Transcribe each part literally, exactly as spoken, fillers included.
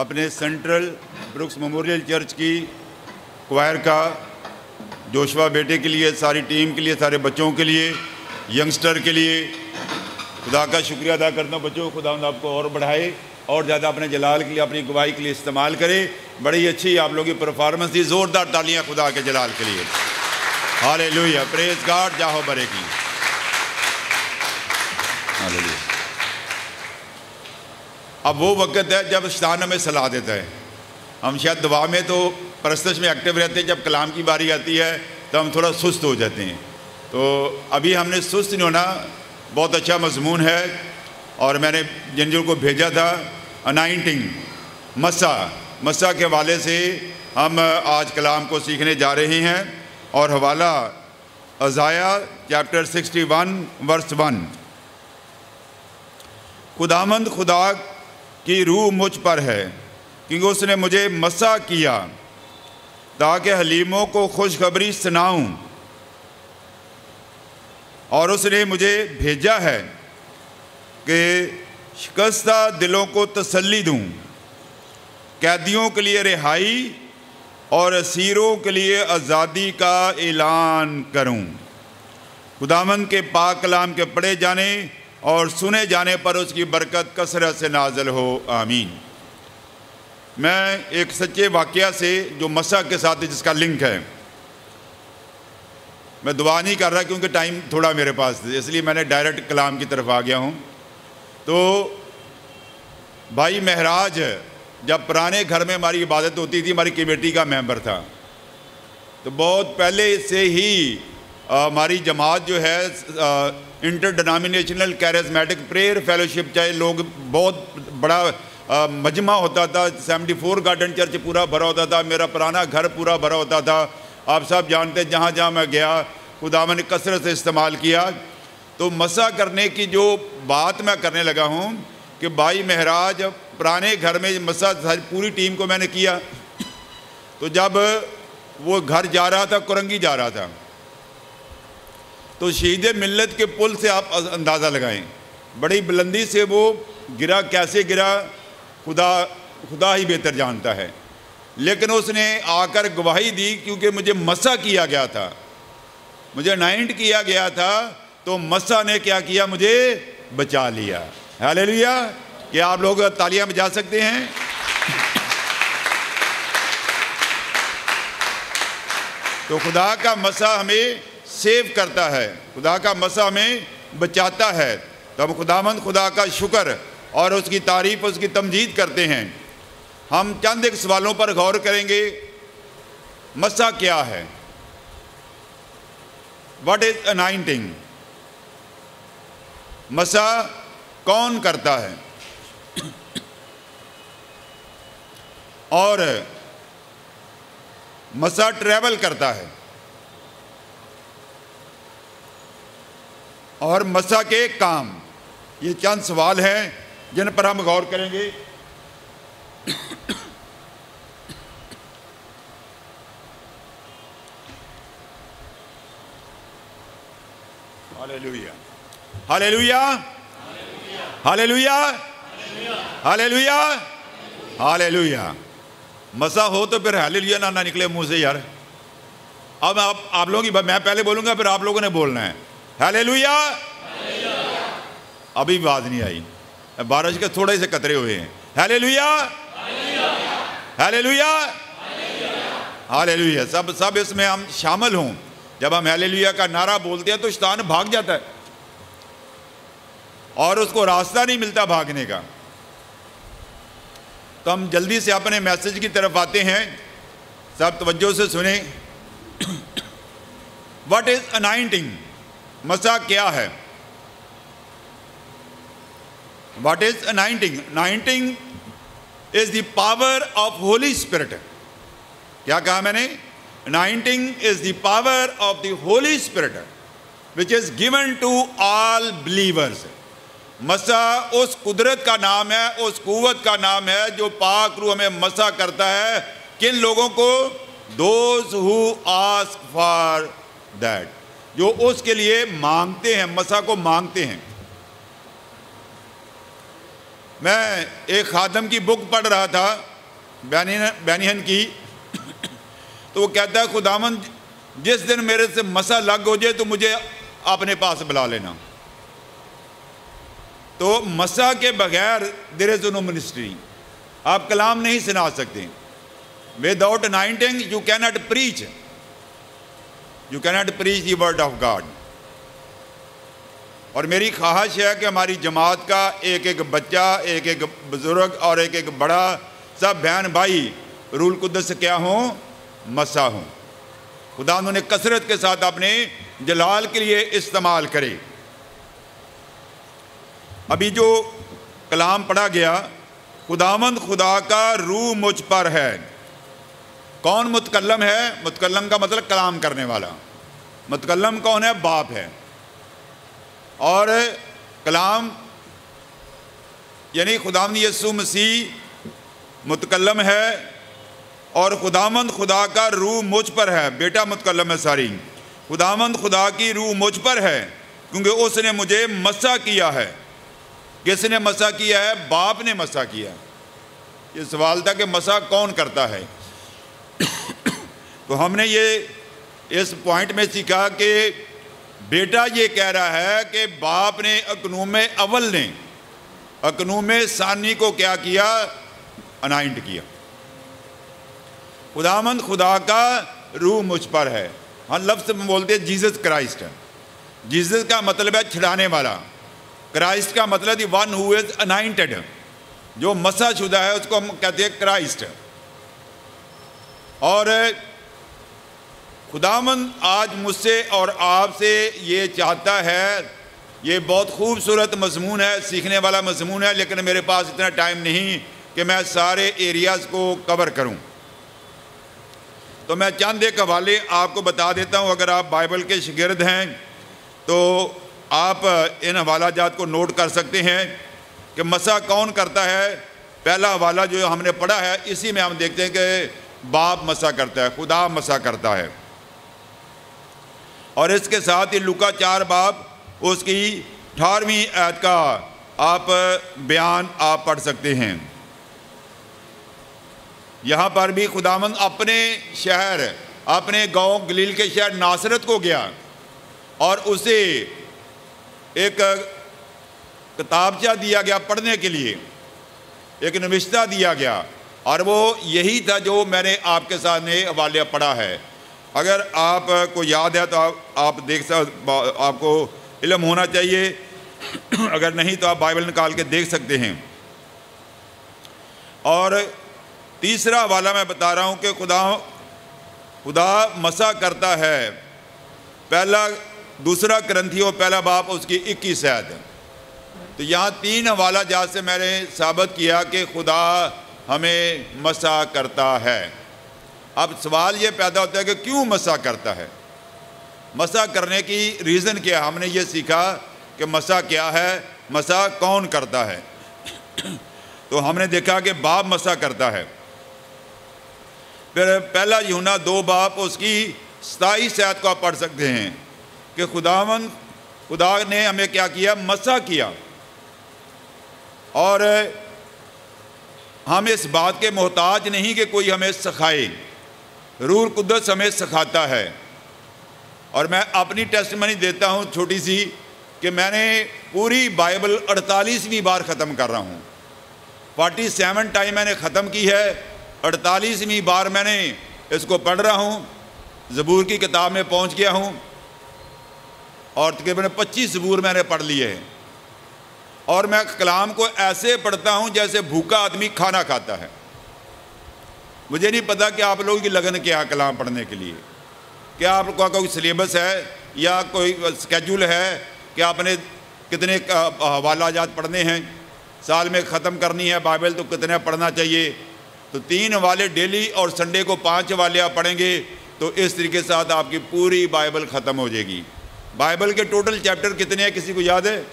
اپنے central Brookes memorial church کی کوائر کا، جوشوا بیٹے کے لیے، ساری ٹیم کے لیے، سارے بچوں کے لیے، ینگسٹر کے لیے خدا کا شکریہ ادا کرتا ہوں۔ بچوں، خدا آپ کو اور بڑھائے اور زیادہ اپنے جلال کے لیے، اپنی گواہی کے لیے استعمال کرے۔ بڑی اچھی آپ لوگوں کی پرفارمنس تھی، زوردار تالیاں خدا کے جلال کے لیے۔ ہالےلویہ، پریز گاڈ، جاہو برے کی۔ ہالےلویہ۔ اب وہ وقت ہے جب شیطان ہمیں صلاح دیتا ہے۔ ہم شاید دعا میں تو پرستش میں ایکٹیو رہتے ہیں، جب کلام کی باری آتی ہے تو ہم تھوڑا سست ہو جاتے ہیں۔ تو ابھی ہم نے سست نہیں ہونا، بہت اچھا مضمون ہے، اور میں نے جن جن کو بھیجا تھا انائنٹنگ، مسا مسا کے حوالے سے ہم آج کلام کو سیکھنے جا رہے ہیں، اور حوالہ Isaiah chapter sixty one verse one. خداوند خدا کی روح مجھ پر ہے، کیونکہ اس نے مجھے مسا کیا تاکہ حلیموں کو خوشخبری سناؤں، اور اس نے مجھے بھیجا ہے کہ شکستہ دلوں کو تسلی دوں، قیدیوں کے لیے رہائی اور اسیروں کے لیے آزادی کا اعلان کروں۔ خداوند کے پاک کلام کے پڑھے جانے اور سنے جانے پر اس کی برکت کثرت سے نازل ہو، آمین۔ میں ایک سچے واقعہ سے جو مسا کے ساتھ جس کا لنک ہے، میں دعا نہیں کر رہا کیونکہ ٹائم تھوڑا میرے پاس تھا، اس لیے میں نے ڈائریکٹ کلام کی طرف آ گیا ہوں۔ تو بھائی مہراج جب پرانے گھر میں ہماری عبادت ہوتی تھی، ہماری کمیٹی کا ممبر تھا، تو بہت پہلے سے ہی ہماری جماعت جو ہے interdenominational charismatic prayer fellowship, چاہے لوگ بہت بڑا مجمع ہوتا تھا، سیونٹی فور گارڈن چرچ پورا بھرا ہوتا تھا، میرا پرانا گھر پورا بھرا ہوتا تھا۔ آپ سب جانتے ہیں جہاں جہاں میں گیا خداوند نے کثرت سے استعمال کیا۔ تو مسا کرنے کی جو بات میں کرنے لگا ہوں کہ بھائی مہراج پرانے گھر میں مسا پوری ٹیم کو میں نے کیا، تو جب وہ گھر جا رہا تھا، کرنگی جا رہا تھا، تو شہید ملت کے پل سے آپ اندازہ لگائیں، بڑی بلندی سے وہ گرا، کیسے گرا خدا خدا ہی بہتر جانتا ہے، لیکن اس نے آ کر گواہی دی کیونکہ مجھے مسا کیا گیا تھا، مجھے انائنٹ کیا گیا تھا، تو مسا نے کیا کیا؟ مجھے بچا لیا۔ ہالےلویہ! کیا آپ لوگ تالیاں بجا سکتے ہیں؟ تو خدا کا مسا ہمیں سیو کرتا ہے، خدا کا مسا ہمیں بچاتا ہے، تو ہم خداوند خدا کا شکر اور اس کی تعریف، اس کی تمجید کرتے ہیں۔ ہم چند ایک سوالوں پر غور کریں گے۔ مسا کیا ہے؟ What is anointing? مسا کون کرتا ہے؟ اور مسا ٹریول کرتا ہے، اور مسا کے کام، یہ چند سوال ہیں جن پر ہم غور کریں گے۔ ہالےلویہ، ہالےلویہ، ہالےلویہ، ہالےلویہ، ہالےلویہ۔ مسا ہو تو پھر ہالےلویہ نہ نہ نکلے منہ سے یار۔ اب آپ آپ لوگوں کی میں پہلے بولوں گا، پھر آپ لوگوں نے بولنا ہے ہالےلویہ۔ ابھی بات نہیں آئی، بارش کے تھوڑے سے قطرے ہوئے ہیں۔ ہالےلویہ، ہالےلویہ، ہالےلویہ۔ سب سب اس میں ہم شامل ہوں۔ جب ہم ہالےلویہ کا نعرہ بولتے ہیں تو شیطان بھاگ جاتا ہے، اور اس کو راستہ نہیں ملتا بھاگنے کا۔ تو ہم جلدی سے اپنے میسج کی طرف آتے ہیں، سب توجہ سے سنیں۔ What is anointing? مسا کیا ہے؟ What is anointing? Anointing is the power of Holy Spirit. کیا کہا میں نے؟ Anointing is the power of the Holy Spirit which is given to all believers. مسا اس قدرت کا نام ہے، اس قوت کا نام ہے جو پاک روح ہمیں مسا کرتا ہے۔ کن لوگوں کو؟ Those who ask for that, جو اس کے لیے مانگتے ہیں، مسا کو مانگتے ہیں۔ میں ایک خادم کی بک پڑھ رہا تھا، بینہن کی، تو وہ کہتا ہے خداوند جس دن میرے سے مسا لگ ہو جائے تو مجھے اپنے پاس بلا لینا۔ تو مسا کے بغیر دیر از نو منسٹری، آپ کلام نہیں سنا سکتے۔ Without anointing you can not preach, you can not preach the word of God. اور میری خواہش ہے کہ ہماری جماعت کا ایک ایک بچہ، ایک ایک بزرگ اور ایک ایک بڑا، سب بہن بھائی روح القدس سے کیا ہوں؟ مسا ہوں۔ خدا انہوں نے کثرت کے ساتھ اپنے جلال کے لیے استعمال کرے۔ ابھی جو کلام پڑھا گیا، خداوند خدا کا روح مجھ پر ہے۔ کون متکلم ہے؟ متکلم کا مطلب کلام کرنے والا۔ متکلم کون ہے؟ باپ ہے۔ اور کلام یعنی خداوند یسوع مسیح متکلم ہے، اور خداوند خدا کا روح مجھ پر ہے۔ بیٹا متکلم ہے ساری۔ خداوند خدا کی روح مجھ پر ہے کیونکہ اس نے مجھے مسا کیا ہے۔ کس نے مسا کیا ہے؟ باپ نے مسا کیا ہے۔ یہ سوال تھا کہ مسا کون کرتا ہے؟ تو ہم نے یہ اس پوائنٹ میں سیکھا کہ بیٹا یہ کہہ رہا ہے کہ باپ نے اکنوم اول نے اکنوم ثانی کو کیا کیا؟ انائنٹ کیا۔ خداوند خدا کا روح مجھ پر ہے۔ ہم لفظ میں بولتے ہیں جیزس کرائسٹ۔ جیزس کا مطلب ہے چھڑانے والا، کرائسٹ کا مطلب ہے ون ہو از انائنٹڈ، جو مسا شدہ ہے اس کو ہم کہتے ہیں کرائسٹ۔ اور خداوند آج مجھ سے اور آپ سے یہ چاہتا ہے، یہ بہت خوبصورت مضمون ہے، سیکھنے والا مضمون ہے، لیکن میرے پاس اتنا ٹائم نہیں کہ میں سارے ایریاز کو کور کروں۔ تو میں چند ایک حوالے آپ کو بتا دیتا ہوں۔ اگر آپ بائبل کے شاگرد ہیں تو آپ ان حوالہ جات کو نوٹ کر سکتے ہیں کہ مسا کون کرتا ہے۔ پہلا حوالہ جو ہم نے پڑھا ہے اسی میں ہم دیکھتے ہیں کہ باپ مسا کرتا ہے، خدا مسا کرتا ہے۔ اور اس کے ساتھ ہی لوکا چار باب اس کی اٹھارہویں آیت کا آپ بیان آپ پڑھ سکتے ہیں۔ یہاں پر بھی خداوند اپنے شہر، اپنے گاؤں گلیل کے شہر ناصرت کو گیا اور اسے ایک کتابچہ دیا گیا پڑھنے کے لیے، ایک نوشتہ دیا گیا، اور وہ یہی تھا جو میں نے آپ کے سامنے حوالہ پڑھا ہے۔ اگر آپ کو یاد ہے تو آپ آپ دیکھ سک آپ کو علم ہونا چاہیے، اگر نہیں تو آپ بائبل نکال کے دیکھ سکتے ہیں۔ اور تیسرا حوالہ میں بتا رہا ہوں کہ خدا خدا مسا کرتا ہے۔ پہلا دوسرا کرنتھیوں پہلا باب اس کی اکیس آیت ہے۔ تو یہاں تین حوالہ جات سے میں نے ثابت کیا کہ خدا ہمیں مسا کرتا ہے۔ اب سوال یہ پیدا ہوتا ہے کہ کیوں مسا کرتا ہے؟ مسا کرنے کی ریزن کیا ہے؟ ہم نے یہ سیکھا کہ مسا کیا ہے، مسا کون کرتا ہے۔ تو ہم نے دیکھا کہ باپ مسا کرتا ہے۔ پھر پہلا یوحنا دو باب اس کی ستائیس آیت کو آپ پڑھ سکتے ہیں کہ خداوند خدا نے ہمیں کیا کیا؟ مسا کیا۔ اور ہم اس بات کے محتاج نہیں کہ کوئی ہمیں سکھائے، روح القدس ہمیں سکھاتا ہے۔ اور میں اپنی ٹیسٹمنی دیتا ہوں چھوٹی سی کہ میں نے پوری بائبل اڑتالیسویں بار ختم کر رہا ہوں۔ فورٹی سیون ٹائم میں نے ختم کی ہے، اڑتالیسویں بار میں نے اس کو پڑھ رہا ہوں۔ زبور کی کتاب میں پہنچ گیا ہوں اور تقریباً پچیس زبور میں نے پڑھ لیے ہیں۔ اور میں کلام کو ایسے پڑھتا ہوں جیسے بھوکا آدمی کھانا کھاتا ہے۔ مجھے نہیں پتا کہ آپ لوگوں کی لگن کیا کلام پڑھنے کے لیے، کیا آپ کا کوئی سلیبس ہے یا کوئی اسکیجول ہے کہ آپ نے کتنے حوالہ جات پڑھنے ہیں، سال میں ختم کرنی ہے بائبل تو کتنے پڑھنا چاہیے۔ تو تین حوالے ڈیلی اور سنڈے کو پانچ حوالے آپ پڑھیں گے تو اس طریقے سے آپ کی پوری بائبل ختم ہو جائے گی۔ بائبل کے ٹوٹل چیپٹر کتنے ہیں کسی کو یاد ہے؟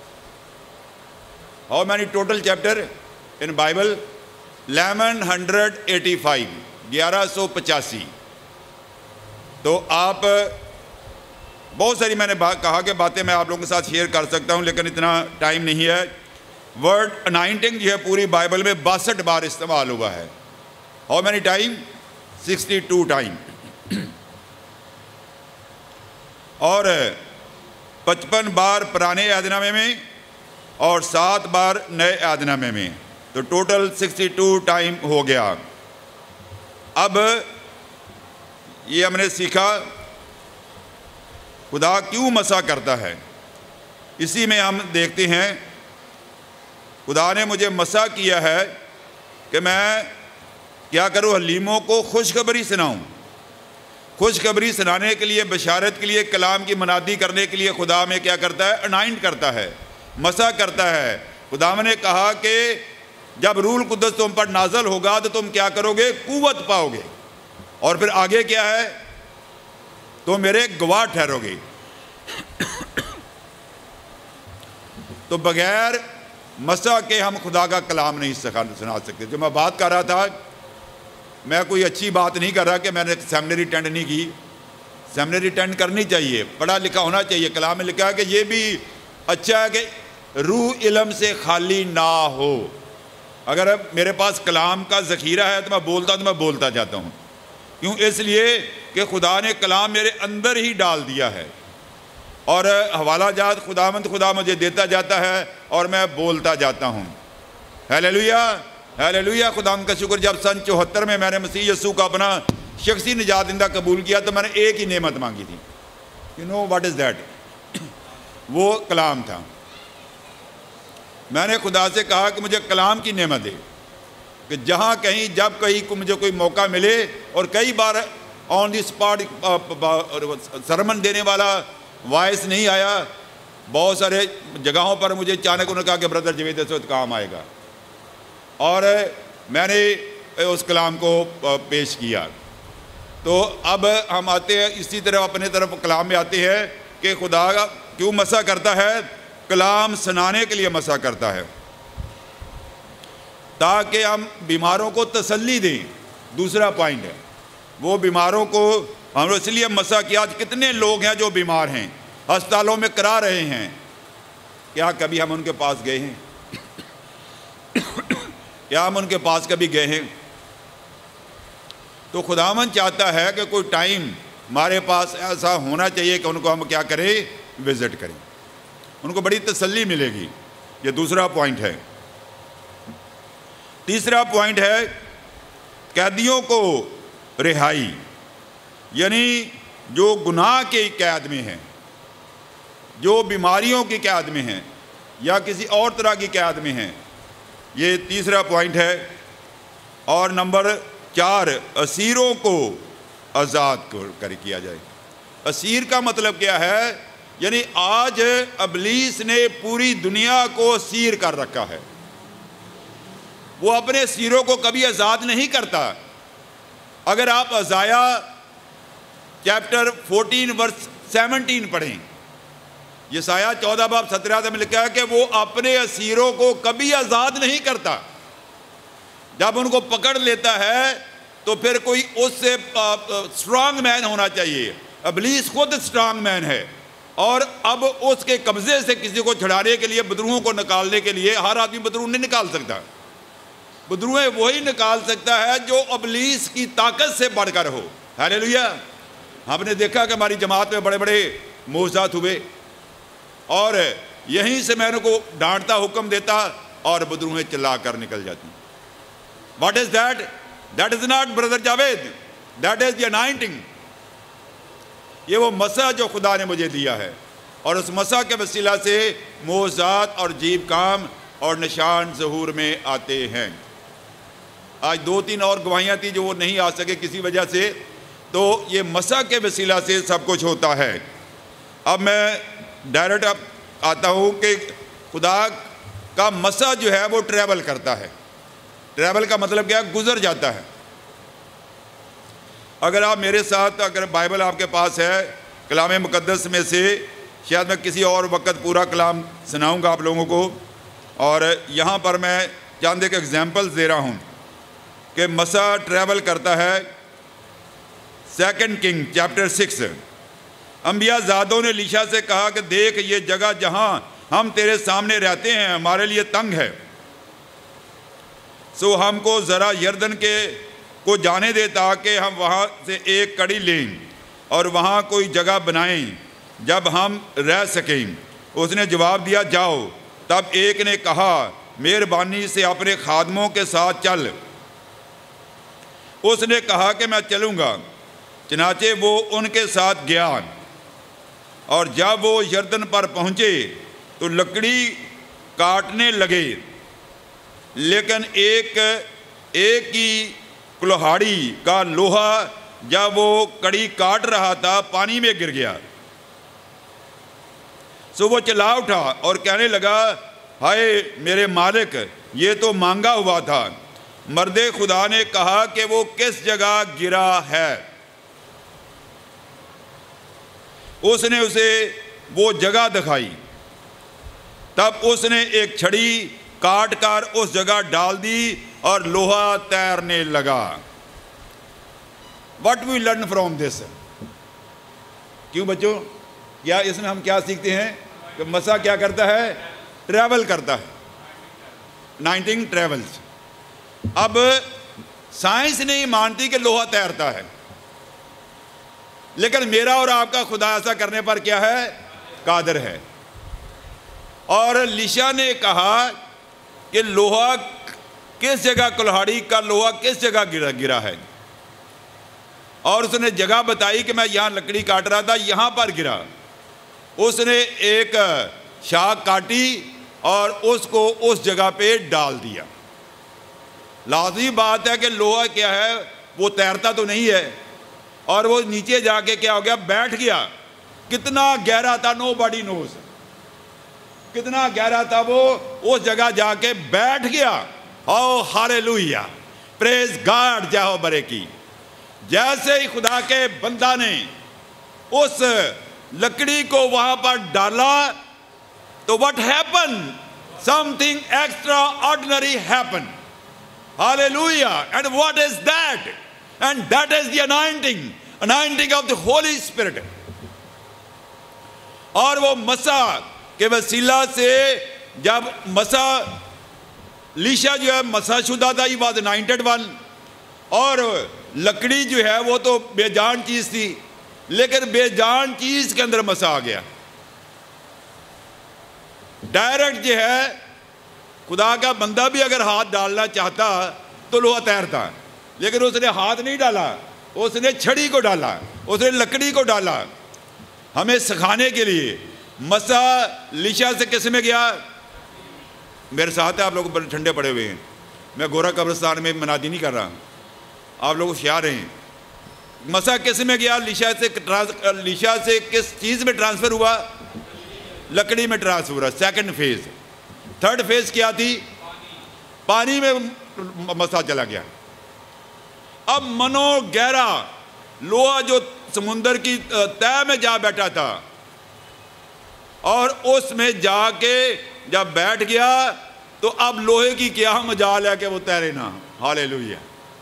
How many total chapter in Bible? Eleven hundred eighty five, گیارہ سو پچاسی۔ تو آپ بہت ساری میں نے کہا کہ باتیں میں آپ لوگوں کے ساتھ شیئر کر سکتا ہوں لیکن اتنا ٹائم نہیں ہے۔ ورڈ انائنٹنگ جو ہے پوری بائبل میں باسٹھ بار استعمال ہوا ہے۔ How many time? Sixty two time. اور پچپن بار پرانے عہد نامے میں اور سات بار نئے عہد نامے میں، تو ٹوٹل سکسٹی ٹو ٹائم ہو گیا. اب یہ ہم نے سیکھا خدا کیوں مسح کرتا ہے. اسی میں ہم دیکھتے ہیں خدا نے مجھے مسح کیا ہے کہ میں کیا کروں؟ حلیموں کو خوشخبری سناؤں. خوشخبری سنانے کے لیے، بشارت کے لیے، کلام کی منادی کرنے کے لیے خدا میں کیا کرتا ہے؟ انائنٹ کرتا ہے، مسح کرتا ہے. خدا نے کہا کہ جب روح القدس تم پر نازل ہوگا تو تم کیا کرو گے؟ قوت پاؤ گے. اور پھر آگے کیا ہے؟ تو میرے گواہ ٹھہرو گے. تو بغیر مسح کے ہم خدا کا کلام نہیں سنا سکتے. جو میں بات کر رہا تھا، میں کوئی اچھی بات نہیں کر رہا کہ میں نے سیمنری اٹینڈ نہیں کی. سیمنری اٹینڈ کرنی چاہیے، پڑھا لکھا ہونا چاہیے. کلام میں لکھا ہے کہ یہ بھی اچھا ہے کہ روح علم سے خالی نہ ہو. اگر میرے پاس کلام کا ذخیرہ ہے تو میں بولتا تو میں بولتا جاتا ہوں. کیوں؟ اس لیے کہ خدا نے کلام میرے اندر ہی ڈال دیا ہے، اور حوالہ جات خداوند خدا مجھے دیتا جاتا ہے اور میں بولتا جاتا ہوں. Hallelujah, hallelujah. خداوند کا شکر. جب سن چوہتر میں میں نے مسیح یسوع کا اپنا شخصی نجات دہندہ قبول کیا تو میں نے ایک ہی نعمت مانگی تھی. You know what is that? وہ کلام تھا. میں نے خدا سے کہا کہ مجھے کلام کی نعمت دے، کہ جہاں کہیں جب کہیں مجھے کوئی موقع ملے. اور کئی بار آن دی اسپاٹ سرمن دینے والا وائس نہیں آیا. بہت سارے جگہوں پر مجھے اچانک انہوں نے کہا کہ بردر جوید اس وقت کام آئے گا، اور میں نے اس کلام کو پیش کیا. تو اب ہم آتے ہیں اسی طرح اپنے طرف کلام میں آتے ہیں کہ خدا کیوں مسح کرتا ہے؟ کلام سنانے کے لیے مسح کرتا ہے، تاکہ ہم بیماروں کو تسلی دیں. دوسرا پوائنٹ ہے وہ بیماروں کو ہم اس لیے مسح کیا. آج کتنے لوگ ہیں جو بیمار ہیں، ہسپتالوں میں کرا رہے ہیں. کیا کبھی ہم ان کے پاس گئے ہیں؟ کیا ہم ان کے پاس کبھی گئے ہیں؟ تو خداوند چاہتا ہے کہ کوئی ٹائم ہمارے پاس ایسا ہونا چاہیے کہ ان کو ہم کیا کریں؟ وزٹ کریں. ان کو بڑی تسلی ملے گی. یہ دوسرا پوائنٹ ہے. تیسرا پوائنٹ ہے قیدیوں کو رہائی. یعنی جو گناہ کی قید میں ہیں، جو بیماریوں کی قید میں ہیں، یا کسی اور طرح کی قید میں ہیں. یہ تیسرا پوائنٹ ہے. اور نمبر چار، اسیروں کو آزاد کر کیا جائے. اسیر کا مطلب کیا ہے؟ یعنی آج ابلیس نے پوری دنیا کو اسیر کر رکھا ہے. وہ اپنے اسیروں کو کبھی آزاد نہیں کرتا. اگر آپ Isaiah chapter fourteen verse seventeen پڑھیں، یسایہ چودہ باب سترہ میں لکھا ہے کہ وہ اپنے اسیروں کو کبھی آزاد نہیں کرتا. جب ان کو پکڑ لیتا ہے تو پھر کوئی اس سے سٹرانگ مین ہونا چاہیے. ابلیس خود سٹرانگ مین ہے، اور اب اس کے قبضے سے کسی کو چھڑانے کے لیے، بدروہوں کو نکالنے کے لیے، ہر آدمی بدروہ نہیں نکال سکتا. بدروہیں وہی نکال سکتا ہے جو ابلیس کی طاقت سے بڑھ کر ہو. ہیلیلویا. ہم نے دیکھا کہ ہماری جماعت میں بڑے بڑے معجزات ہوئے، اور یہیں سے میں نے کو ڈانٹتا، حکم دیتا، اور بدروہیں چلا کر نکل جاتی. What is that? That is not brother Javed, that is the anointing. یہ وہ مسح جو خدا نے مجھے دیا ہے، اور اس مسح کے وسیلہ سے معجزات اور عجیب کام اور نشان ظہور میں آتے ہیں. آج دو تین اور گواہیاں تھی جو وہ نہیں آ سکے کسی وجہ سے، تو یہ مسح کے وسیلہ سے سب کچھ ہوتا ہے. اب میں ڈائریکٹ اب آتا ہوں کہ خدا کا مسح جو ہے وہ ٹریول کرتا ہے. ٹریول کا مطلب کیا ہے؟ گزر جاتا ہے. اگر آپ میرے ساتھ، اگر بائبل آپ کے پاس ہے، کلام مقدس میں سے شاید میں کسی اور وقت پورا کلام سناؤں گا آپ لوگوں کو، اور یہاں پر میں چند ایک ایگزامپلز دے رہا ہوں کہ مسح ٹریول کرتا ہے. Second king chapter six. انبیاء زادوں نے لیشا سے کہا کہ دیکھ، یہ جگہ جہاں ہم تیرے سامنے رہتے ہیں ہمارے لیے تنگ ہے، سو ہم کو ذرا یردن کے کو جانے دے تاکہ ہم وہاں سے ایک کڑی لیں اور وہاں کوئی جگہ بنائیں جب ہم رہ سکیں۔ اس نے جواب دیا، جاؤ۔ تب ایک نے کہا، مہربانی سے اپنے خادموں کے ساتھ چل۔ اس نے کہا کہ میں چلوں گا۔ چنانچہ وہ ان کے ساتھ گیا، اور جب وہ یردن پر پہنچے تو لکڑی کاٹنے لگے، لیکن ایک ایک کی کلہاڑی کا لوہا جب وہ کڑی کاٹ رہا تھا پانی میں گر گیا۔ سو وہ چلا اٹھا اور کہنے لگا، ہائے میرے مالک، یہ تو مانگا ہوا تھا۔ مرد خدا نے کہا کہ وہ کس جگہ گرا ہے۔ اس نے اسے وہ جگہ دکھائی۔ تب اس نے ایک چھڑی کاٹ کر اس جگہ ڈال دی اور لوہا تیرنے لگا۔ What we learn from this؟ کیوں بچوں؟ کیا اس میں ہم کیا سیکھتے ہیں کہ مسیح کیا کرتا ہے؟ ٹریول کرتا ہے، نائنٹنگ ٹریولز۔ اب سائنس نہیں مانتی کہ لوہا تیرتا ہے، لیکن میرا اور آپ کا خدا ایسا کرنے پر کیا ہے؟ قادر ہے۔ اور لیشا نے کہا کہ لوہا کس جگہ، کلہاڑی کا لوہا کس جگہ گرا گرا ہے، اور اس نے جگہ بتائی کہ میں یہاں لکڑی کاٹ رہا تھا، یہاں پر گرا۔ اس نے ایک شاخ کاٹی اور اس کو اس جگہ پہ ڈال دیا۔ لازمی بات ہے کہ لوہا کیا ہے، وہ تیرتا تو نہیں ہے، اور وہ نیچے جا کے کیا ہو گیا؟ بیٹھ گیا۔ کتنا گہرا تھا، نو باڈی نوز، کتنا گہرا تھا، وہ اس جگہ جا کے بیٹھ گیا۔ او ہاللویا، پریز گاڈ، جاؤ برے کی۔ جیسے ہی خدا کے بندہ نے اس لکڑی کو وہاں پر ڈالا تو what happened? Something extraordinary happened. Hallelujah. And what is that? And that is the anointing, anointing of the Holy Spirit. اور وہ مسیح کے وسیلہ سے جب مسیح، لیشا جو ہے مسیح شدہ تھا، he was anointed one، اور لکڑی جو ہے وہ تو بے جان چیز تھی، لیکن بے جان چیز کے اندر مسیح آ گیا۔ ڈائریکٹ جو ہے خدا کا بندہ بھی اگر ہاتھ ڈالنا چاہتا تو لوہا تیرتا، لیکن اس نے ہاتھ نہیں ڈالا، اس نے چھڑی کو ڈالا، اس نے لکڑی کو ڈالا، ہمیں سکھانے کے لیے۔ مسیح لیشا سے کس میں گیا؟ میرے ساتھ ہے، آپ لوگ بڑے ٹھنڈے پڑے ہوئے ہیں، میں گورا قبرستان میں منادی نہیں کر رہا، آپ لوگ ہوشیار ہیں۔ مسیح کس میں گیا؟ لیشا سے لیشا سے کس چیز میں ٹرانسفر ہوا؟ لکڑی میں ٹرانسفر ہوا۔ Second phase. تھرڈ فیز کیا تھی؟ پانی میں مسیح چلا گیا۔ اب منو گہرا لوہا جو سمندر کی تہہ میں جا بیٹھا تھا، اور اس میں جا کے جب بیٹھ گیا تو اب لوہے کی کیا مجال ہے کہ وہ تیرے نہ۔ ہاللویا۔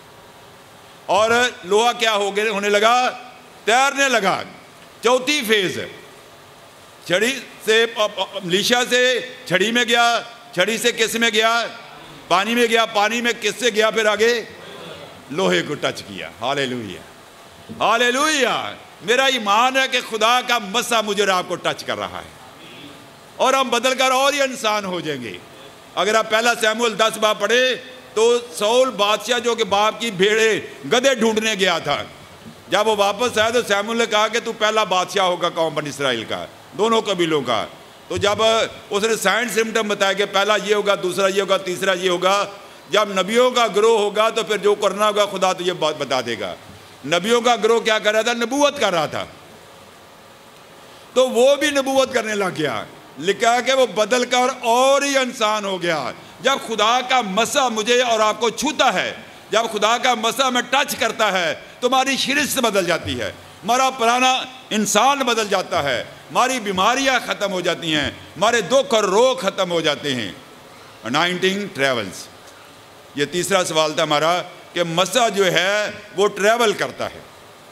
اور لوہا کیا ہو گئے ہونے لگا؟ تیرنے لگا۔ چوتھی فیز، چھڑی سے لیشا سے چھڑی میں گیا، چھڑی سے کس میں گیا؟ پانی میں گیا، پانی میں کس سے گیا پھر آگے؟ لوہے کو ٹچ کیا۔ Hallelujah, hallelujah. میرا ایمان ہے کہ خدا کا مسیح مجھے اور آپ کو ٹچ کر رہا ہے، اور ہم بدل کر اور ہی انسان ہو جائیں گے۔ اگر آپ پہلا سیموئیل دس باب پڑھے تو سول بادشاہ جو کہ باپ کی بھیڑے گدھے ڈھونڈنے گیا تھا، جب وہ واپس آیا تو سیموئیل نے کہا کہ تو پہلا بادشاہ ہوگا قوم بنی اسرائیل کا، دونوں قبیلوں کا۔ تو جب اس نے سائنس سمٹم بتایا کہ پہلا یہ ہوگا، دوسرا یہ ہوگا، تیسرا یہ ہوگا، جب نبیوں کا گروہ ہوگا تو پھر جو کرنا ہوگا خدا تو یہ بات بتا دے گا۔ نبیوں کا گروہ کیا کر رہا تھا؟ نبوت کر رہا تھا، تو وہ بھی نبوت کرنے لگ گیا۔ لکھا کہ وہ بدل کر اور ہی انسان ہو گیا۔ جب خدا کا مسیح مجھے اور آپ کو چھوتا ہے، جب خدا کا مسیح میں ٹچ کرتا ہے تو ہماری شرست بدل جاتی ہے، ہمارا پرانا انسان بدل جاتا ہے، ہماری بیماریاں ختم ہو جاتی ہیں، ہمارے دکھ اور روگ ختم ہو جاتے ہیں۔ انائنٹنگ ٹریولز، یہ تیسرا سوال تھا ہمارا کہ مسیح جو ہے وہ ٹریول کرتا ہے،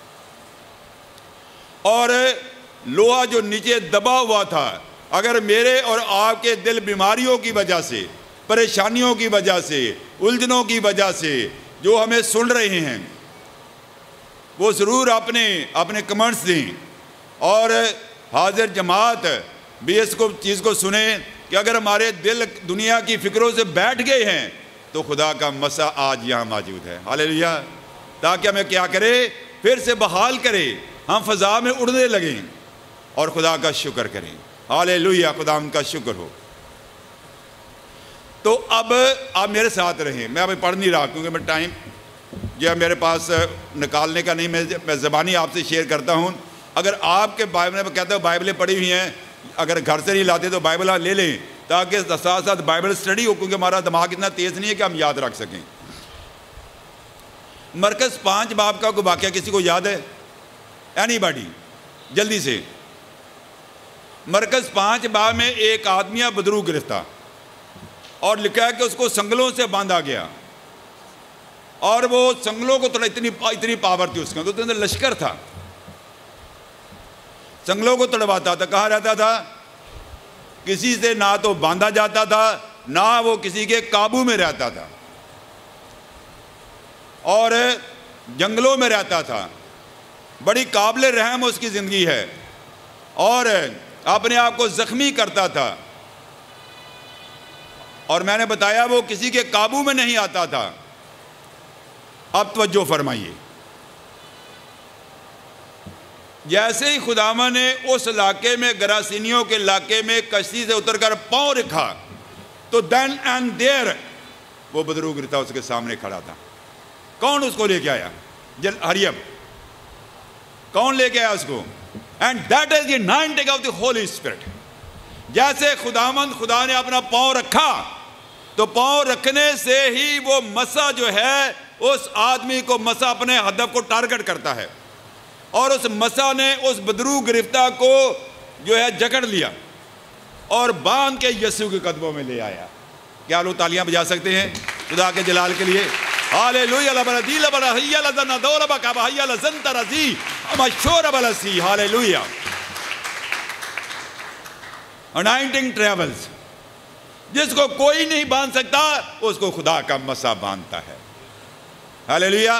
اور لوہا جو نیچے دبا ہوا تھا، اگر میرے اور آپ کے دل بیماریوں کی وجہ سے، پریشانیوں کی وجہ سے، الجھنوں کی وجہ سے، جو ہمیں سن رہے ہیں وہ ضرور اپنے اپنے کمنٹس دیں، اور حاضر جماعت بھی اس کو چیز کو سنیں کہ اگر ہمارے دل دنیا کی فکروں سے بیٹھ گئے ہیں تو خدا کا مسا آج یہاں موجود ہے، ہاللیلویا، تاکہ ہمیں کیا کرے، پھر سے بحال کرے، ہم فضا میں اڑنے لگیں اور خدا کا شکر کریں، ہاللیلویا، خدا ان کا شکر ہو۔ تو اب آپ میرے ساتھ رہیں، میں ابھی پڑھ نہیں رہا کیونکہ میں ٹائم یہ میرے پاس نکالنے کا نہیں، میں زبانی آپ سے شیئر کرتا ہوں۔ اگر آپ کے بائبل میں کہتا ہوں بائبلیں پڑھی ہوئی ہیں، اگر گھر سے نہیں لاتے تو بائبل لے لیں تاکہ ساتھ ساتھ بائبل سٹڈی ہو، کیونکہ ہمارا دماغ اتنا تیز نہیں ہے کہ ہم یاد رکھ سکیں۔ مرکز پانچ باب کا کوئی واقعہ کسی کو یاد ہے؟ اینی باڈی جلدی سے۔ مرکز پانچ باب میں ایک آدمی بدروگ گرفتہ، اور لکھا ہے کہ اس کو سنگلوں سے باندھا گیا، اور وہ سنگلوں کو تھوڑا اتنی اتنی پاور تھی اس کا، تو اندر لشکر تھا، سنگلوں کو تڑواتا تھا۔ کہاں رہتا تھا؟ کسی سے نہ تو باندھا جاتا تھا، نہ وہ کسی کے قابو میں رہتا تھا، اور جنگلوں میں رہتا تھا۔ بڑی قابل رحم اس کی زندگی ہے، اور اپنے آپ کو زخمی کرتا تھا، اور میں نے بتایا وہ کسی کے قابو میں نہیں آتا تھا۔ اب توجہ فرمائیے، جیسے ہی خداوند نے اس علاقے میں گراسینیوں کے علاقے میں کشتی سے اتر کر پاؤں رکھا تو دین اینڈ دیر وہ بدروگ گرفتہ اس کے سامنے کھڑا تھا۔ کون اس کو لے کے آیا؟ جل ہریب، کون لے کے آیا اس کو؟ And that is the anointing of the Holy Spirit. جیسے خداوند خدا نے اپنا پاؤں رکھا تو پاؤں رکھنے سے ہی وہ مسا جو ہے اس آدمی کو مسا اپنے ہدف کو ٹارگٹ کرتا ہے، اور اس مسا نے اس بدروگ گرفتہ کو جو ہے جکڑ لیا اور باندھ کے یسوع کے قدموں میں لے آیا۔ کیا لوگ تالیاں بجا سکتے ہیں خدا کے جلال کے لیے؟ ہاللیلویا، لبردی لبرحیہ لزنا دولبا کبحیہ لزنت رزی مشور بلسی، ہاللیلویا۔ انائنٹنگ ٹریولز، جس کو کوئی نہیں باندھ سکتا اس کو خدا کا مسا باندھتا ہے، ہاللیلویا۔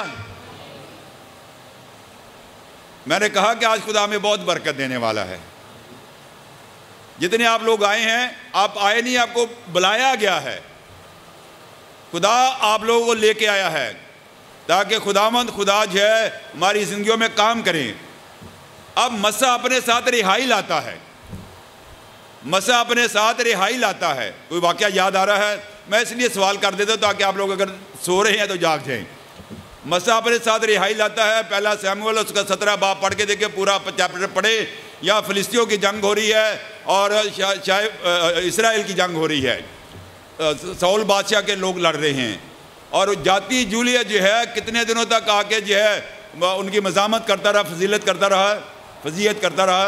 میں نے کہا کہ آج خدا ہمیں بہت برکت دینے والا ہے۔ جتنے آپ لوگ آئے ہیں، آپ آئے نہیں، آپ کو بلایا گیا ہے، خدا آپ لوگوں کو لے کے آیا ہے تاکہ خداوند خدا جو ہے ہماری زندگیوں میں کام کریں۔ اب مسا اپنے ساتھ رہائی لاتا ہے، مسا اپنے ساتھ رہائی لاتا ہے۔ کوئی واقعہ یاد آ رہا ہے؟ میں اس لیے سوال کر دیتا ہوں تاکہ آپ لوگ اگر سو رہے ہیں تو جاگ جائیں۔ مسا اپنے ساتھ رہائی لاتا ہے، پہلا سیموئیل اس کا سترہ باب پڑھ کے دیکھیں، پورا چیپٹر پڑھے۔ یا فلسطینیوں کی جنگ ہو رہی ہے اور شاید اسرائیل کی جنگ ہو رہی ہے، ساؤل بادشاہ کے لوگ لڑ رہے ہیں، اور جاتی جولیہ جو ہے کتنے دنوں تک آ کے جو ہے ان کی مزاحمت کرتا رہا، فضیلت کرتا رہا، فضیحت کرتا رہا۔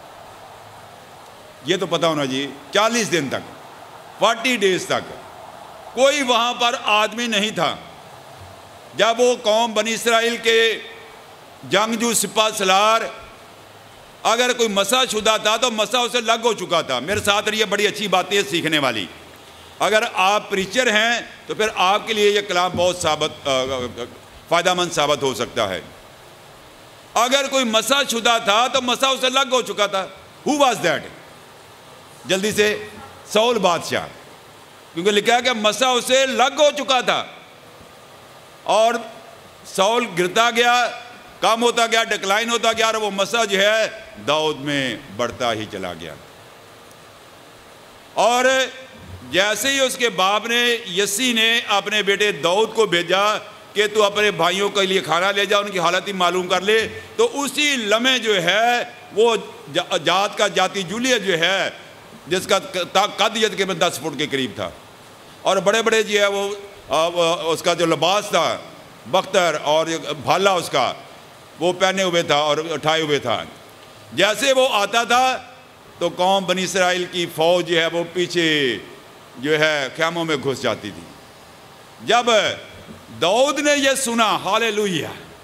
یہ تو پتہ ہونا جی، چالیس دن تک، فورٹی ڈیز تک کوئی وہاں پر آدمی نہیں تھا۔ جب وہ قوم بنی اسرائیل کے جنگجو سپہ سالار اگر کوئی مسا شدہ تھا تو مسا اسے لگ ہو چکا تھا۔ میرے ساتھ رہیے، بڑی اچھی باتیں ہیں سیکھنے والی۔ اگر آپ پریچر ہیں تو پھر آپ کے لیے یہ کلام بہت ثابت فائدہ مند ثابت ہو سکتا ہے۔ اگر کوئی مسا شدہ تھا تو مسا اسے لگ ہو چکا تھا۔ Who was that? جلدی سے، ساؤل بادشاہ، کیونکہ لکھا ہے کہ مسا اسے لگ ہو چکا تھا، اور ساؤل گرتا گیا، کم ہوتا گیا، ڈکلائن ہوتا گیا، اور وہ مسا جو ہے داؤد میں بڑھتا ہی چلا گیا۔ اور جیسے ہی اس کے باپ نے یسی نے اپنے بیٹے داؤد کو بھیجا کہ تو اپنے بھائیوں کے لیے کھانا لے جا، ان کی حالت ہی معلوم کر لے، تو اسی لمحے جو ہے وہ جات کا جاتی جولیہ جو ہے جس کا قد ید کے میں دس فٹ کے قریب تھا، اور بڑے بڑے جو ہے وہ اس کا جو لباس تھا، بختر اور بھالا اس کا وہ پہنے ہوئے تھا اور اٹھائے ہوئے تھا۔ جیسے وہ آتا تھا تو قوم بنی اسرائیل کی فوج جو ہے وہ پیچھے جو ہے خیموں میں گھس جاتی تھی۔ جب داؤد نے یہ سنا، ہاللیلویا،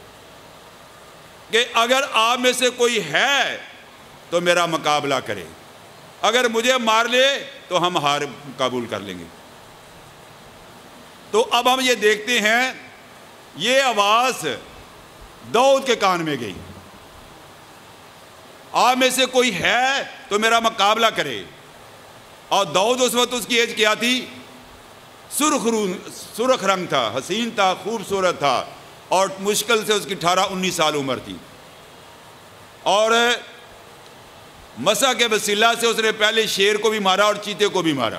کہ اگر آپ میں سے کوئی ہے تو میرا مقابلہ کرے، اگر مجھے مار لے تو ہم ہار قبول کر لیں گے۔ تو اب ہم یہ دیکھتے ہیں یہ آواز داؤد کے کان میں گئی، آپ میں سے کوئی ہے تو میرا مقابلہ کرے۔ اور داؤد اس وقت اس کی ایج کیا تھی؟ سرخ سرخ رنگ تھا، حسین تھا، خوبصورت تھا، اور مشکل سے اس کی اٹھارہ انیس سال عمر تھی۔ اور مسا کے وسیلہ سے اس نے پہلے شیر کو بھی مارا اور چیتے کو بھی مارا۔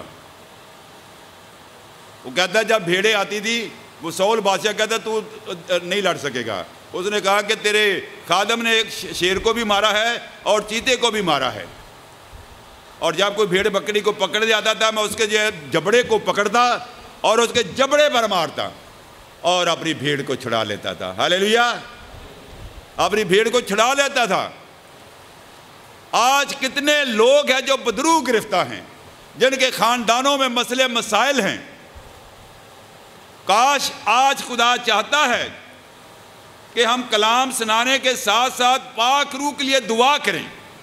وہ کہتا ہے جب بھیڑیں آتی تھی، وہ سول بادشاہ کہتا تو نہیں لڑ سکے گا۔ اس نے کہا کہ تیرے خادم نے ایک شیر کو بھی مارا ہے اور چیتے کو بھی مارا ہے، اور جب کوئی بھیڑ بکری کو پکڑ جاتا تھا میں اس کے جبڑے کو پکڑتا اور اس کے جبڑے پر مارتا اور اپنی بھیڑ کو چھڑا لیتا تھا۔ ہاللیلویا، اپنی بھیڑ کو چھڑا لیتا تھا۔ آج کتنے لوگ ہیں جو بدرو گرفتہ ہیں، جن کے خاندانوں میں مسئلے مسائل ہیں۔ کاش آج خدا چاہتا ہے کہ ہم کلام سنانے کے ساتھ ساتھ پاک روح کے لیے دعا کریں۔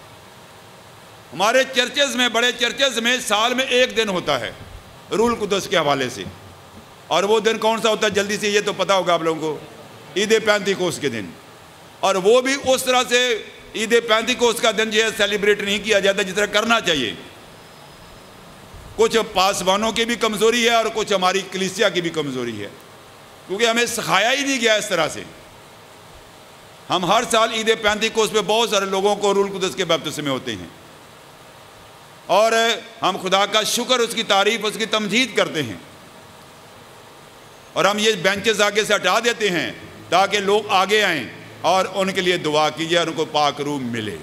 ہمارے چرچز میں، بڑے چرچز میں سال میں ایک دن ہوتا ہے روح القدس کے حوالے سے، اور وہ دن کون سا ہوتا ہے جلدی سے یہ تو پتہ ہوگا آپ لوگوں کو، عید پینتیکوست کے دن۔ اور وہ بھی اس طرح سے عید پینتیکوست کا دن جو ہے سیلیبریٹ نہیں کیا جاتا جس طرح کرنا چاہیے۔ کچھ پاسبانوں کی بھی کمزوری ہے اور کچھ ہماری کلیسیا کی بھی کمزوری ہے، کیونکہ ہمیں سکھایا ہی نہیں گیا اس طرح سے۔ ہم ہر سال عید پینتیکوست پہ بہت سارے لوگوں کو روح القدس کے بپتسمے ہوتے ہیں، اور ہم خدا کا شکر، اس کی تعریف، اس کی تمجید کرتے ہیں، اور ہم یہ بینچز آگے سے ہٹا دیتے ہیں تاکہ لوگ آگے آئیں اور ان کے لیے دعا کیجیے اور ان کو پاک روح ملے۔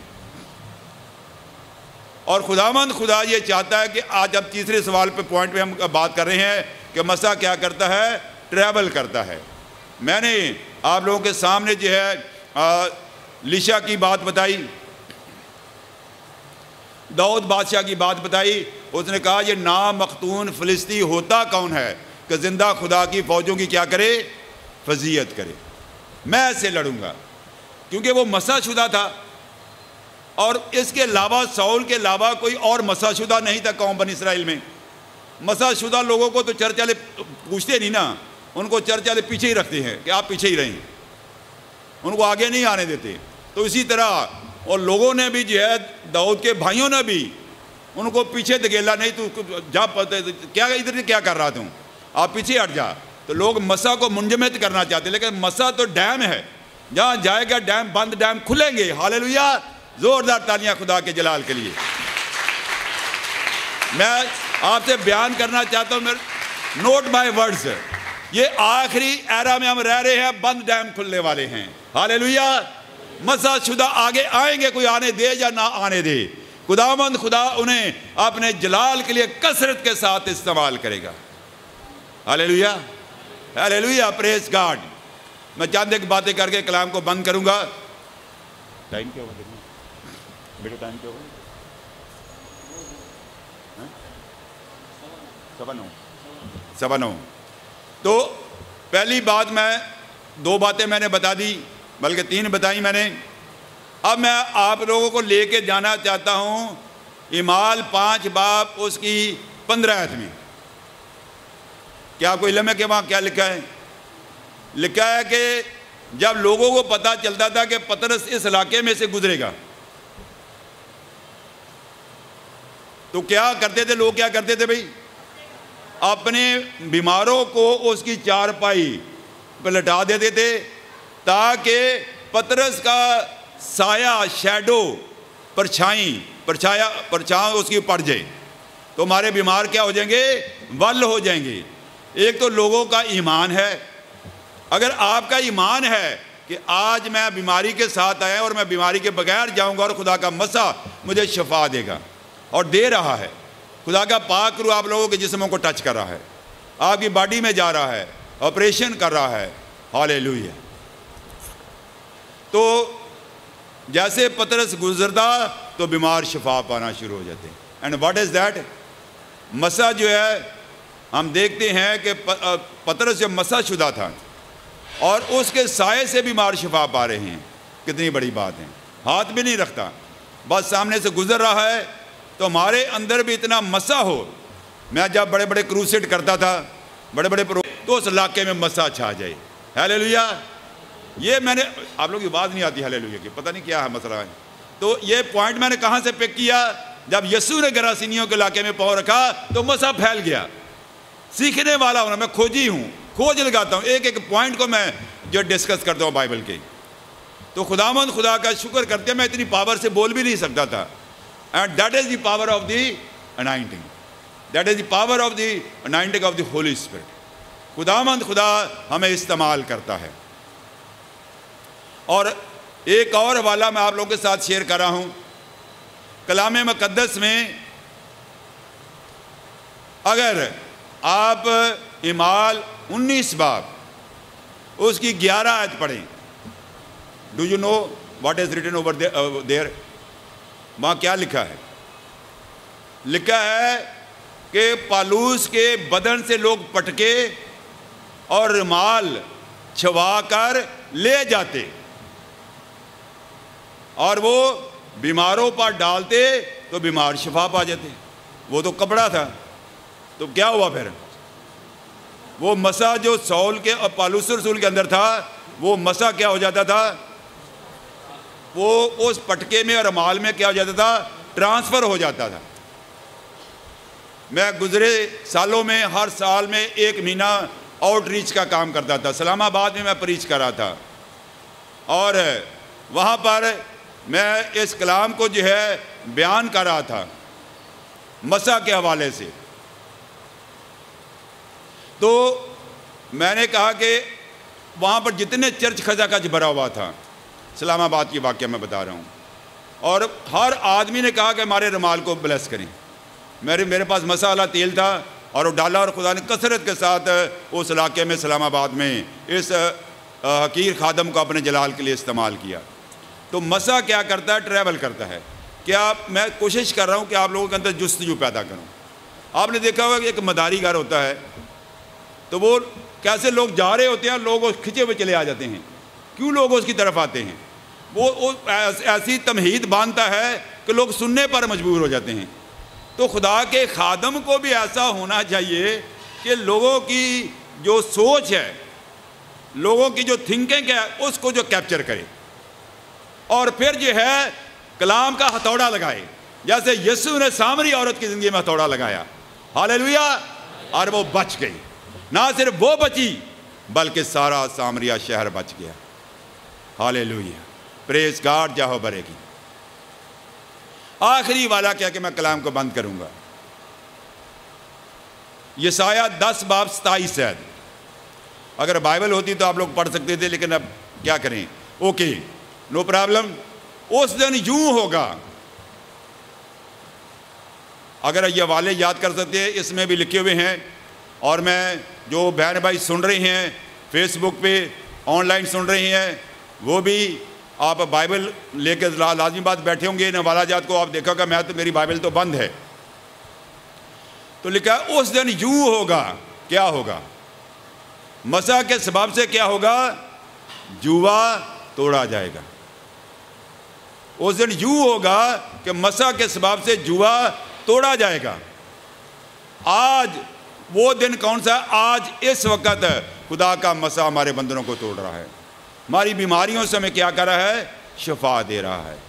اور خداوند خدا یہ چاہتا ہے کہ آج اب تیسرے سوال پہ پوائنٹ پہ ہم بات کر رہے ہیں کہ مسیح کیا کرتا ہے؟ ٹریول کرتا ہے۔ میں نے آپ لوگوں کے سامنے جو ہے لیشا کی بات بتائی، داؤد بادشاہ کی بات بتائی۔ اس نے کہا یہ نامختون فلسطی ہوتا کون ہے کہ زندہ خدا کی فوجوں کی کیا کرے؟ فضیحت کرے۔ میں ایسے لڑوں گا، کیونکہ وہ مسح شدہ تھا، اور اس کے علاوہ ساؤل کے علاوہ کوئی اور مسح شدہ نہیں تھا قوم بنی اسرائیل میں۔ مسح شدہ لوگوں کو تو چرچ والے پوچھتے نہیں نا، ان کو چرچ والے پیچھے ہی رکھتے ہیں کہ آپ پیچھے ہی رہیں، ان کو آگے نہیں آنے دیتے۔ تو اسی طرح اور لوگوں نے بھی جو ہے، داؤد کے بھائیوں نے بھی ان کو پیچھے دھکیلا، نہیں تو جا کیا ادھر سے کیا کر رہا تم، آپ پیچھے ہٹ جا۔ تو لوگ مسح کو منجمد کرنا چاہتے، لیکن مسح تو ڈیم ہے، جہاں جائے گا ڈیم بند، ڈیم کھلیں گے۔ ہاللیلویا، زوردار تالیاں خدا کے جلال کے لیے۔ میں آپ سے بیان کرنا چاہتا ہوں، نوٹ مائی ورڈز، یہ آخری ایرا میں ہم رہ رہے ہیں، بند ڈیم کھلنے والے ہیں۔ ہاللیلویا، مسح شدہ آگے آئیں گے، کوئی آنے دے یا نہ آنے دے، خداوند خدا انہیں اپنے جلال کے لیے کثرت کے ساتھ استعمال کرے گا۔ ہاللیلویا، ہاللیلویا، پریز گاڈ۔ میں چند ایک باتیں کر کے کلام کو بند کروں گا۔ ٹائم کیا ہوا بیٹا؟ ٹائم کیا ہوا؟ سوا نو سوا نو تو پہلی بات، میں دو باتیں میں نے بتا دی، بلکہ تین بتائی میں نے۔ اب میں آپ لوگوں کو لے کے جانا چاہتا ہوں اعمال پانچ باب اس کی پندرہ آیت میں۔ کیا آپ کو علم ہے کہ وہاں کیا لکھا ہے؟ لکھا ہے کہ جب لوگوں کو پتہ چلتا تھا کہ پطرس اس علاقے میں سے گزرے گا، تو کیا کرتے تھے لوگ؟ کیا کرتے تھے بھائی؟ اپنے بیماروں کو اس کی چارپائی پہ لٹا دیتے تھے تاکہ پطرس کا سایہ، شیڈو، پرچھائیں، پرچھایا پرچھاؤں اس کی پڑ جائے تو ہمارے بیمار کیا ہو جائیں گے؟ ول ہو جائیں گے۔ ایک تو لوگوں کا ایمان ہے۔ اگر آپ کا ایمان ہے کہ آج میں بیماری کے ساتھ آیا اور میں بیماری کے بغیر جاؤں گا اور خدا کا مسح مجھے شفا دے گا، اور دے رہا ہے، خدا کا پاک روح آپ لوگوں کے جسموں کو ٹچ کر رہا ہے، آپ کی باڈی میں جا رہا ہے، آپریشن کر رہا ہے۔ ہاللیلویا۔ تو جیسے پطرس گزرتا تو بیمار شفا پانا شروع ہو جاتے ہیں۔ And what is that? مسح جو ہے، ہم دیکھتے ہیں کہ پطرس جب مسح شدہ تھا اور اس کے سائے سے بیمار شفا پا رہے ہیں، کتنی بڑی بات ہے۔ ہاتھ بھی نہیں رکھتا، بس سامنے سے گزر رہا ہے۔ تو ہمارے اندر بھی اتنا مسح ہو۔ میں جب بڑے بڑے کروسیڈ کرتا تھا، بڑے بڑے پرو تو اس علاقے میں مسح چھا جائے۔ ہیلیلویا. یہ میں نے, آپ لوگ کی بات نہیں آتی ہیلیلویا کی, پتہ نہیں کیا ہے مسئلہ ہے. تو یہ پوائنٹ میں نے کہاں سے پک کیا؟ جب یسوع نے گراسینیوں کے علاقے میں پاؤں رکھا تو مسیح پھیل گیا. سیکھنے والا ہونا, میں کھوجی ہوں, کھوج لگاتا ہوں ایک ایک پوائنٹ کو میں جو ڈسکس کرتا ہوں بائبل کے. تو خداوند خدا کا شکر کرتے ہیں, میں اتنی پاور سے بول بھی نہیں سکتا تھا. And that is the power of the anointing, that is the power of the anointing of the Holy Spirit. خداوند خدا ہمیں استعمال کرتا ہے. اور ایک اور حوالہ میں آپ لوگوں کے ساتھ شیئر کر رہا ہوں. کلام مقدس میں اگر آپ اعمال انیس باب اس کی گیارہ آیت پڑھیں, do you know what is written over there? وہاں کیا لکھا ہے؟ لکھا ہے کہ پالوس کے بدن سے لوگ پٹکے اور رومال چھوا کر لے جاتے اور وہ بیماروں پر ڈالتے تو بیمار شفا پا جاتے. وہ تو کپڑا تھا. تو کیا ہوا پھر؟ وہ مسا جو سول کے اور پالوس رسول کے اندر تھا, وہ مسا کیا ہو جاتا تھا؟ وہ اس پٹکے میں اور رومال میں کیا ہو جاتا تھا؟ ٹرانسفر ہو جاتا تھا. میں گزرے سالوں میں ہر سال میں ایک مہینہ آؤٹ ریچ کا کام کرتا تھا. اسلام آباد میں میں پریچ کر رہا تھا اور وہاں پر میں اس کلام کو جو ہے بیان کر رہا تھا مسا کے حوالے سے. تو میں نے کہا کہ وہاں پر جتنے چرچ خزا کچ بھرا ہوا تھا, اسلام آباد کی واقعہ میں بتا رہا ہوں, اور ہر آدمی نے کہا کہ ہمارے رومال کو بلیس کریں. میرے میرے پاس مسا والا تیل تھا اور وہ ڈالا, اور خدا نے کثرت کے ساتھ اس علاقے میں اسلام آباد میں اس حقیر خادم کو اپنے جلال کے لیے استعمال کیا. تو مسا کیا کرتا ہے؟ ٹریول کرتا ہے. کیا میں کوشش کر رہا ہوں کہ آپ لوگوں کے اندر جستجو پیدا کروں. آپ نے دیکھا ہوگا کہ ایک مداری گھر ہوتا ہے, تو وہ کیسے لوگ جا رہے ہوتے ہیں, لوگ کھچے ہوئے چلے آ جاتے ہیں. کیوں لوگ اس کی طرف آتے ہیں؟ وہ ایسی تمہید باندھتا ہے کہ لوگ سننے پر مجبور ہو جاتے ہیں. تو خدا کے خادم کو بھی ایسا ہونا چاہیے کہ لوگوں کی جو سوچ ہے, لوگوں کی جو تھنکنگ ہے, اس کو جو کیپچر کرے اور پھر جو ہے کلام کا ہتھوڑا لگائے, جیسے یسوع نے سامری عورت کی زندگی میں ہتھوڑا لگایا. ہاللیلویا. اور وہ بچ گئی. نہ صرف وہ بچی بلکہ سارا سامریہ شہر بچ گیا. ہاللیلویا. پریز گاڈ. جاہو برے گی. آخری والا کیا کہ میں کلام کو بند کروں گا. یسایہ دس باب ستائیس ہے. اگر بائبل ہوتی تو آپ لوگ پڑھ سکتے تھے, لیکن اب کیا کریں. Okay, no problem. اس دن یوں ہوگا, اگر یہ حوالے یاد کر سکتے ہیں, اس میں بھی لکھے ہوئے ہیں, اور میں جو بہن بھائی سن رہے ہیں فیس بک پہ آن لائن سن رہے ہیں, وہ بھی آپ بائبل لے کے لازمی بات بیٹھے ہوں گے. ان حوالہ جات کو آپ دیکھو گا, میں تو میری بائبل تو بند ہے. تو لکھا اس دن یوں ہوگا. کیا ہوگا؟ مسیح کے سبب سے کیا ہوگا؟ جوا توڑا جائے گا. اس دن یوں ہوگا کہ مسیح کے سبب سے جوا توڑا جائے گا. آج وہ دن کون سا ہے؟ آج اس وقت خدا کا مسیح ہمارے بندروں کو توڑ رہا ہے. ہماری بیماریوں سے ہمیں کیا کر رہا ہے؟ شفا دے رہا ہے.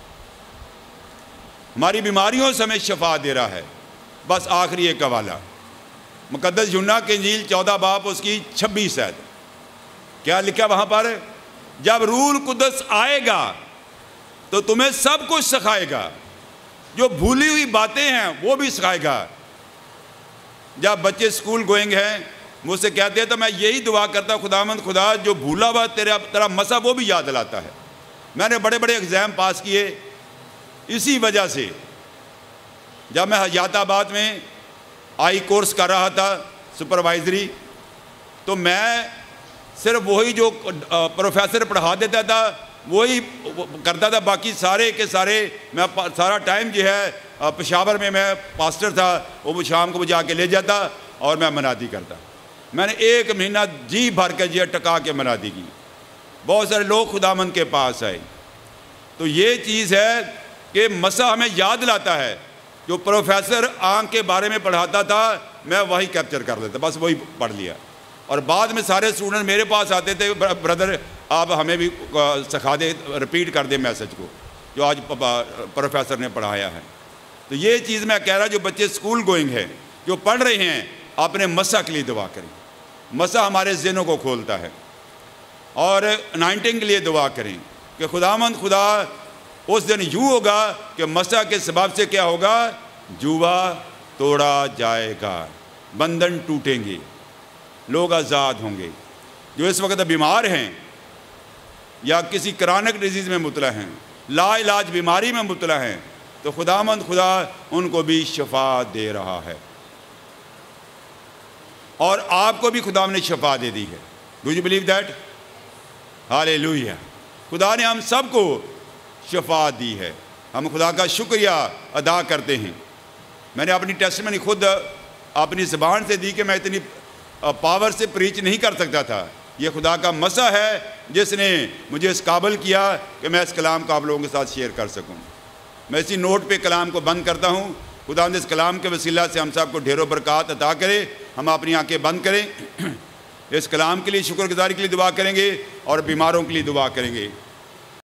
ہماری بیماریوں سے ہمیں شفا دے رہا ہے. بس آخری ایک حوالہ, مقدس یوحنا کی انجیل چودہ باب اس کی چھبیس ہے. کیا لکھا وہاں پر؟ جب روح القدس آئے گا تو تمہیں سب کچھ سکھائے گا, جو بھولی ہوئی باتیں ہیں وہ بھی سکھائے گا. جب بچے اسکول گوئنگ ہیں مجھ سے کہتے ہیں تو میں یہی دعا کرتا ہوں, خداوند خدا جو بھولا ہوا تیرا تیرا مسا وہ بھی یاد دلاتا ہے. میں نے بڑے بڑے ایگزام پاس کیے اسی وجہ سے. جب میں حیات آباد میں آئی کورس کر رہا تھا سپروائزری, تو میں صرف وہی جو پروفیسر پڑھا دیتا تھا وہی کرتا تھا, باقی سارے کے سارے میں سارا ٹائم جو ہے پشاور میں میں پاسٹر تھا, وہ شام کو مجھے آ کے لے جاتا اور میں منادی کرتا. میں نے ایک مہینہ جی بھر کے جی ٹکا کے منادی کی. بہت سارے لوگ خداوند کے پاس آئے. تو یہ چیز ہے کہ مسیح ہمیں یاد لاتا ہے. جو پروفیسر آنکھ کے بارے میں پڑھاتا تھا میں وہی کیپچر کر لیتا, بس وہی پڑھ لیا. اور بعد میں سارے اسٹوڈنٹ میرے پاس آتے تھے، بردر آپ ہمیں بھی سکھا دے، رپیٹ کر دے میسج کو جو آج پروفیسر نے پڑھایا ہے۔ تو یہ چیز میں کہہ رہا، جو بچے اسکول گوئنگ ہیں، جو پڑھ رہے ہیں، اپنے مسا کے لیے دعا کریں۔ مسا ہمارے ذہنوں کو کھولتا ہے، اور انائنٹنگ کے لیے دعا کریں کہ خداوند خدا اس دن یوں ہوگا کہ مسا کے سبب سے کیا ہوگا؟ جوا توڑا جائے گا، بندھن ٹوٹیں گے، لوگ آزاد ہوں گے۔ جو اس وقت بیمار ہیں یا کسی کرونک ڈیزیز میں مبتلا ہیں، لا علاج بیماری میں مبتلا ہیں، تو خداوند خدا ان کو بھی شفا دے رہا ہے، اور آپ کو بھی خدا نے شفا دے دی ہے۔ Do you believe that? Hallelujah! خدا نے ہم سب کو شفا دی ہے، ہم خدا کا شکریہ ادا کرتے ہیں۔ میں نے اپنی ٹیسٹمنی خود اپنی زبان سے دی کہ میں اتنی پاور سے پریچ نہیں کر سکتا تھا۔ یہ خدا کا مسا ہے جس نے مجھے اس قابل کیا کہ میں اس کلام کو آپ لوگوں کے ساتھ شیئر کر سکوں۔ میں اسی نوٹ پہ کلام کو بند کرتا ہوں۔ خدا نے اس کلام کے وسیلہ سے ہم سب کو ڈھیروں برکات عطا کرے۔ ہم اپنی آنکھیں بند کریں، اس کلام کے لیے شکر گزاری کے لیے دعا کریں گے اور بیماروں کے لیے دعا کریں گے۔